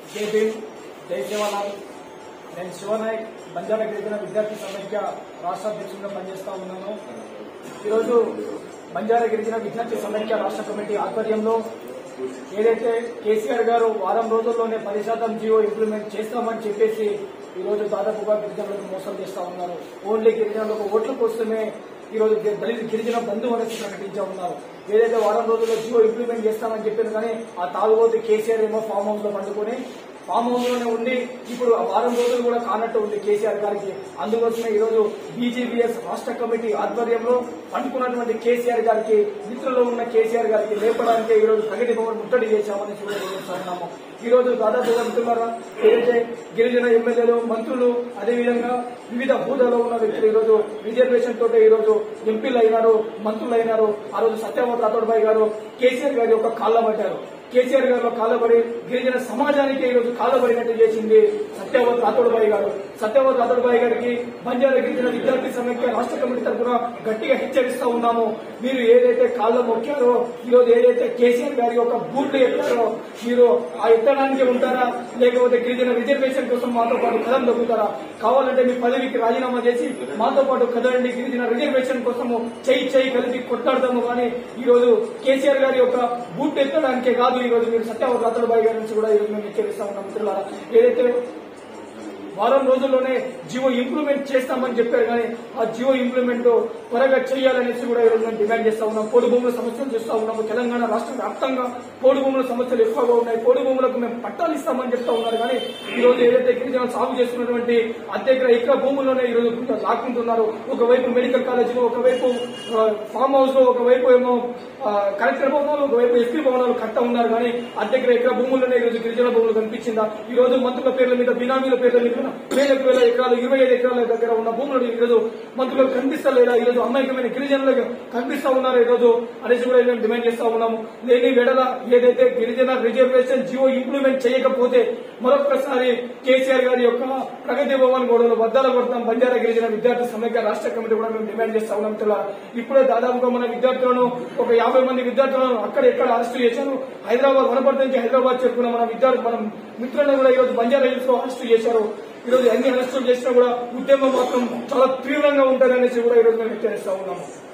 జై భీమ్, జై సేవాలాల్. నేను శివనాయక్, బంజారా గిరిజన విద్యార్థి సమైక్య రాష్ట్ర అధ్యక్షుడిగా పనిచేస్తా ఉన్నాను. ఈరోజు బంజారా గిరిజన విద్యార్థి సమైక్య రాష్ట్ర కమిటీ ఆధ్వర్యంలో ఏదైతే కేసీఆర్ గారు వారం రోజుల్లోనే 10% జీవో ఇంప్లిమెంట్ చేస్తామని చెప్పేసి ఈరోజు దాదాపుగా గిరిజనులకు మోసం చేస్తా ఉన్నారు. ఓన్లీ గిరిజనులకు ఓట్ల కోసమే ఈరోజు దళిత గిరిజన బంధు అనేది ప్రకటించా ఉన్నారు. ఏదైతే వారం రోజుల్లో జీవో ఇంప్లిమెంట్ చేస్తామని చెప్పారు, కానీ ఆ తాగుబోతు కేసీఆర్ ఏమో ఫామ్ హౌస్ లో పండుకొని ఫామ్ హౌస్ లోనే ఉండి ఇప్పుడు ఆ వారం రోజులు కూడా కానట్టు ఉంది కేసీఆర్ గారికి. అందుకోసమే ఈరోజు బీజేపీఎస్ రాష్ట్ర కమిటీ ఆధ్వర్యంలో పండుకున్నటువంటి కేసీఆర్ గారికి, నిద్రలో ఉన్న కేసీఆర్ గారికి లేపడానికి ఈరోజు ప్రగతి భవన్ ముట్టడి చేశామని చూస్తున్నాము. ఈ రోజు దాదాపుగా మిత్రులారా, ఏదైతే గిరిజన ఎమ్మెల్యేలు, మంత్రులు, అదేవిధంగా వివిధ హోదాలో ఉన్న వ్యక్తులు ఈరోజు రిజర్వేషన్ తోటే ఈరోజు ఎంపీలు అయినారు, మంత్రులు అయినారు. ఆ రోజు సత్యవతి రాథోడ్ భాయ్ గారు కేసీఆర్ గారి యొక్క కాళ్ళ పడ్డారు. కేసీఆర్ గారిలో కాళ్ళబడి గిరిజన సమాజానికి ఈరోజు కాళ్ళబడినట్టు చేసింది సత్యవతి రాథోడ్ భాయ్ గారు. సత్యవతి రాథోడ్ భాయ్ గారికి బంజారా గిరిజన విద్యార్థి సమైక్య రాష్ట్ర కమిటీ తరఫున గట్టిగా హెచ్చరిస్తా ఉన్నాము. మీరు ఏదైతే కాళ్ళ మొక్కారో, ఈరోజు ఏదైతే కేసీఆర్ గారి యొక్క బూట్లు ఎత్తారో, మీరు ఆ ఎత్తడానికి ఉంటారా, లేకపోతే గిరిజన రిజర్వేషన్ కోసం మాతో పాటు కదం దొక్కుతారా? కావాలంటే మీ పదవికి రాజీనామా చేసి మాతో పాటు కదండి, గిరిజన రిజర్వేషన్ కోసము చెయ్యి కలిపి కొట్లాడతాము. కానీ ఈరోజు కేసీఆర్ గారి యొక్క బూట్లు ఎత్తడానికే కాదు, ఈ రోజు మీరు సత్యవతి రాథోడ్ భాయ్ గారి నుంచి కూడా ఈరోజు మేము హెచ్చరిస్తా ఉన్నాం. మిత్రులారా, ఏదైతే వారం రోజుల్లోనే జీవో ఇంప్లిమెంట్ చేస్తామని చెప్పారు, కానీ ఆ జీవో ఇంప్లిమెంట్ త్వరగా చేయాలనేసి కూడా ఈరోజు మేము డిమాండ్ చేస్తా ఉన్నాం. పోడు భూముల సమస్యలు చూస్తా ఉన్నాము. తెలంగాణ రాష్ట్ర వ్యాప్తంగా పోడు భూముల సమస్యలు ఎక్కువగా ఉన్నాయి. పోడు భూములకు మేము పట్టాలు ఇస్తామని చెప్తా ఉన్నారు, కానీ ఈ రోజు ఏదైతే గిరిజనులు సాగు చేస్తున్నటువంటి అర్ధెకర ఎకరా భూముల్లోనే ఈ రోజు లాక్కుంటున్నారు. ఒకవైపు మెడికల్ కాలేజీలు, ఒకవైపు ఫామ్ హౌస్ లో, ఒకవైపు ఏమో కలెక్టర్ భవనాలు, ఒకవైపు ఎస్పీ భవనాలు కట్టా ఉన్నారు, కానీ అర్ధెకర ఎకరా భూముల్లోనే ఈ రోజు గిరిజన భూములు కనిపించిందా? ఈ రోజు మంత్రుల పేర్ల మీద, బినామీల పేర్ల మీద వేల ఎకరాలు, 25 ఎకరాల దగ్గర ఉన్న భూములు ఈరోజు మంత్రులకు కనిపిస్తలేదా? ఈరోజు అమాయకమైన గిరిజనులకు కనిపిస్తా ఉన్నారు ఈరోజు అనేసి కూడా మేము డిమాండ్ చేస్తా ఉన్నాము. లేని వెడల ఏదైతే గిరిజన రిజర్వేషన్ జీవో ఇంప్లిమెంట్ చేయకపోతే మరొకసారి కేసీఆర్ గారి యొక్క ప్రగతి భవన్ గోడలు బద్దలు కొడతాం. బంజారా గిరిజన విద్యార్థి సమైక్య రాష్ట్ర కమిటీ కూడా మేము డిమాండ్ చేస్తా ఉన్నాం. ఇప్పుడే దాదాపుగా మన విద్యార్థులను ఒక 50 మంది విద్యార్థులను అక్కడెక్కడ అరెస్టు చేశారు. హైదరాబాద్, వనపర్తి నుంచి హైదరాబాద్ చెప్పుకున్న మన మిత్రులను కూడా ఈరోజు బంజారా హిల్స్ లో అరెస్టు చేశారు. ఈరోజు ఎన్ని అరెస్టులు చేసినా కూడా ఉద్యమం మాత్రం చాలా తీవ్రంగా ఉంటారనేసి కూడా ఈరోజు మేము హెచ్చరిస్తా ఉన్నాము.